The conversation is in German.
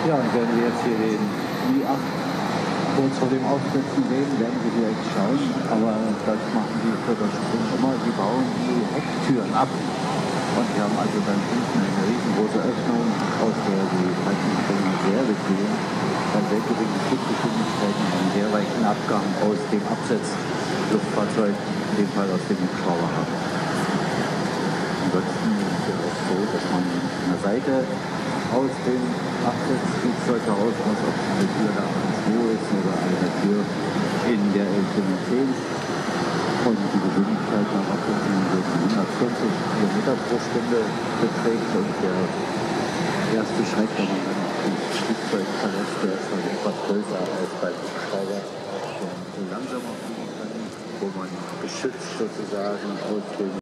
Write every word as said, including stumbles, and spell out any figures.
Ja, und wenn wir jetzt hier den I acht kurz vor dem Aufsetzen sehen, werden Sie direkt schauen, aber das machen die für das Sprung immer, die bauen die Hecktüren ab. Und wir haben also dann hinten eine riesengroße Öffnung, aus der die Fallschirmspringer sehr bequem bei sehr geringen Fluggeschwindigkeiten einen sehr weichen Abgang aus dem Absetzluftfahrzeug, in dem Fall aus dem Hubschrauber haben. Ansonsten ist es auch so, dass man an der Seite aus dem Absetzflugzeug heraus muss, ob es eine Tür der achtzig zwei ist oder eine Tür in der L fünfhundertzehn. Und die Geschwindigkeit nach Absetzen so hundertvierzig Kilometer pro Stunde beträgt. Und der erste Schreck, wenn man dann das Flugzeug verlässt, der ist dann etwas größer als beim Hubschrauber, der langsamer fliegen kann, wo man geschützt sozusagen aus dem